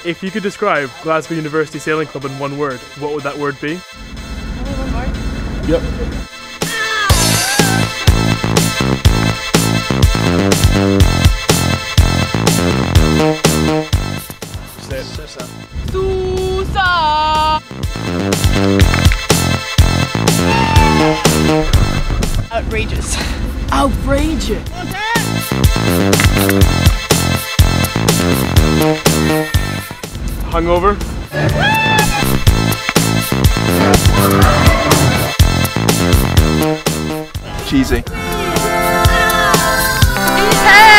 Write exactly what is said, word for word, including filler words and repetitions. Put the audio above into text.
If you could describe Glasgow University Sailing Club in one word, what would that word be? One word? Yep. Say it. Susa. Susa! Outrageous. Outrageous! Hungover? Cheesy. Hey!